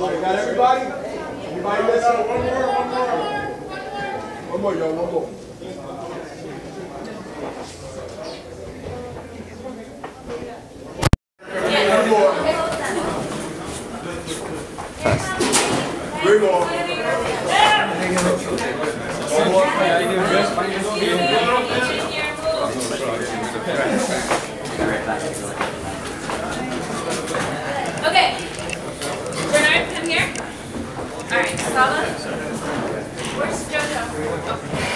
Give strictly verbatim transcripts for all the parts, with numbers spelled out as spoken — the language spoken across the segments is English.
Got everybody? Anybody missing? One more, one more. One more, y'all, one more. One more. Three more. One more. Okay. Bernard, come here. All right, Sala. Where's JoJo? Oh.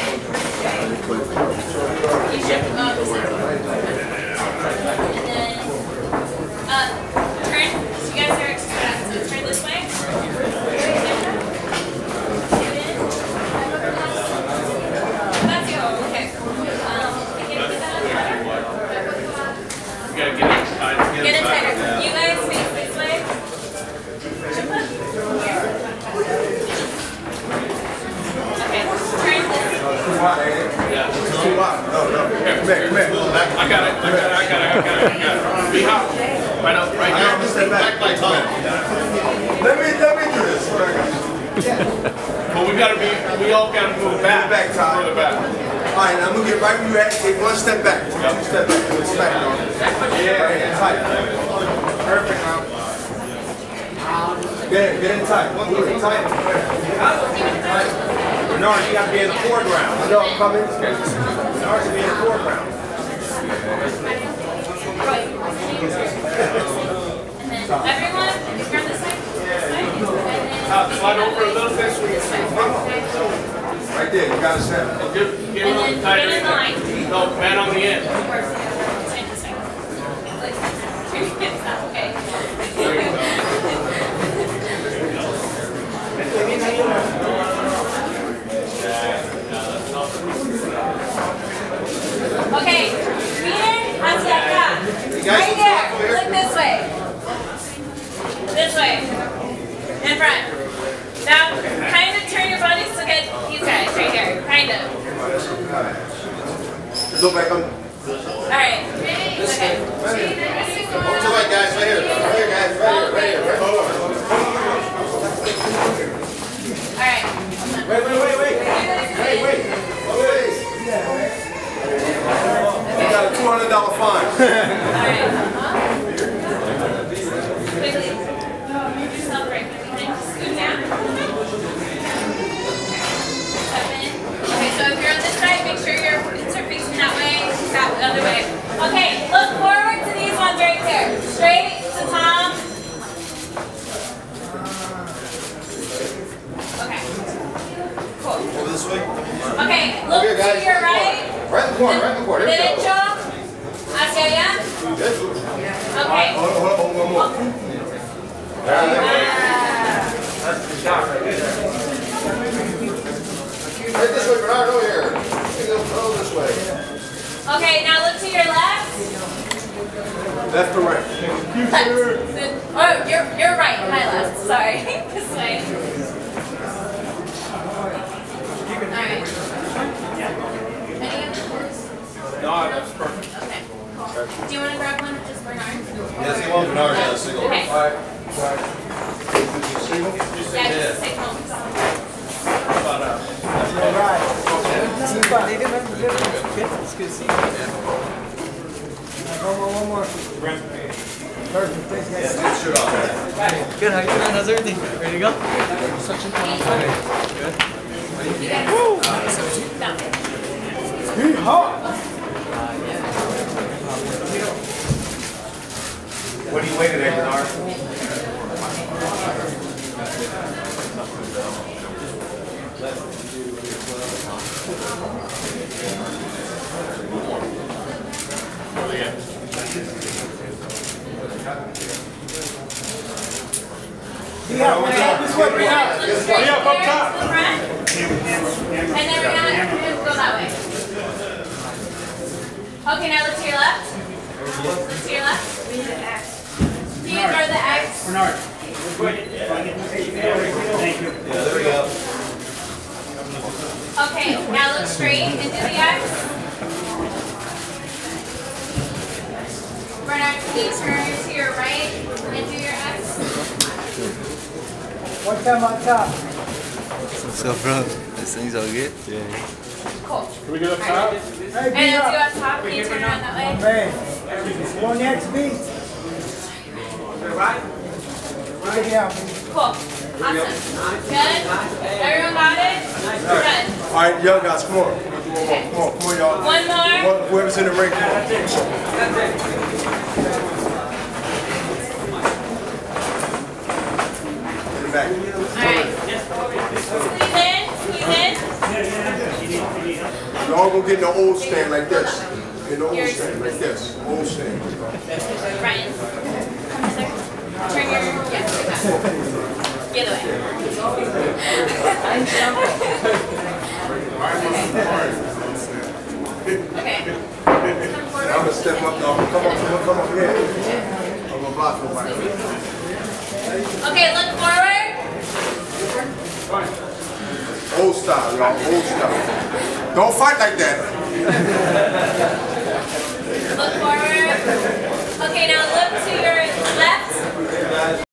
You should go up this way. And then, uh, turn. So you guys are express. So turn this way. That's you. Okay. Um, you can put that on the water. You gotta get it tight. Get it tighter. You guys face this way. Okay, turn this. Too hot, ain't it? Yeah. Too hot. No, no. Come here, come here. I got it, I got it, I got it, I got it, I got it. Be hot. Right up, right here. I'm gonna step back. Back my tongue. Let me, let me do this. What I got? But we gotta be, we all gotta move back. Back, Todd. Further back. All right, now I'm gonna get right where you at. Take one step back. Two step back. One step back. Yeah, right here. Tight. Perfect now. Get it, get it tight. One good. Tight. Tight. Bernard, you gotta be in the foreground. I know I'm coming. Bernard should be in the foreground. And then everyone, turn this way. Top, slide over a little bit so we can see. Right there, you got to set. Give, give And him then a tighter. get in line. No, man on the end. Okay. Okay, Peter, hacia acá. Right there, look this way. This way. In front. Now, kind of turn your bodies to get these guys right here. Kind of. Look back on. Alright. Okay. To the right, guys. Right here. Right here, guys. Right here. Right here. Right here. Alright. Wait, wait, wait, wait. Wait, wait. Wait. You got a two hundred dollar fine. Alright. Quickly. Celebrate. Scoot down. Step in. Okay, so if you're on this side, make sure your hips are facing that way, that other way. Okay, look forward to these ones right there. Straight to Tom. Okay. Cool. Over this way. Okay, look Here, guys. to your right. Right in the corner, right in the corner. There we go. Derecho. Hacia allá. Good. Okay. Hold on, hold on, one more. Ah. That's the shot right there. Right this way, Bernard, over here. Go this way. Okay, now look to your left. Left or right? Left. Oh, you're you're right. My left. Sorry. This way. Alright. Any other ones? No, that's perfect. Okay. Do you want to grab one? Just Bernard? Yes, you want Bernard, yeah, single. Okay. All right. Single? Yeah, just take home. But, uh, All right. They did good. It's good to see you. One more, one more. Perfect. Thanks, guys. Get the shirt off. Good. How you doing? How's everything? Ready to go? Such a fun time. Good. You guys. No. What are you waiting at, Bernard? Yeah, we're out this way. We're out. Look straight there to the front. And then we're gonna go that way. Okay, now look to your left. Look to your left. These are the X. Bernard. Thank you. Yeah, there we go. Okay, now look straight into the X. Bernard, can you turn to your right and do your X? One time on top. So, bro, this thing's all good? Yeah. Cool. Can we get up top? Hey, And beat as up. you up top, can you turn around that way? Man. Go next beat. Look it down. Cool. Awesome. Good? Everyone got it? Good. All right, young guys, come on. Come on, come on, come on, y'all. One more. One, whoever's in the ring, come on. In the back. Alright. Squeeze in. Squeeze in. Y'all gonna get in the old stand like this. In the old stand, like this. Old stand. Ryan. Come this way. Turn your, yeah, like that. The other way. Okay. I'm gonna step up, y'all. Come on, come on, come on, here. I'm gonna block for one. Okay, look forward. Old style, y'all. Old style. Don't fight like that.